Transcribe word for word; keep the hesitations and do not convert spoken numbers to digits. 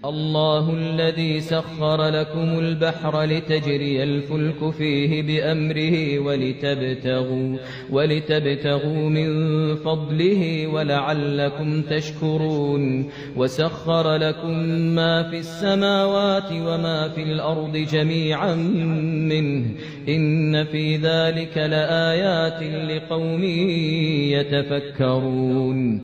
الله الذي سخر لكم البحر لتجري الفلك فيه بأمره ولتبتغوا, ولتبتغوا من فضله ولعلكم تشكرون وسخر لكم ما في السماوات وما في الأرض جميعا منه إن في ذلك لآيات لقوم يتفكرون.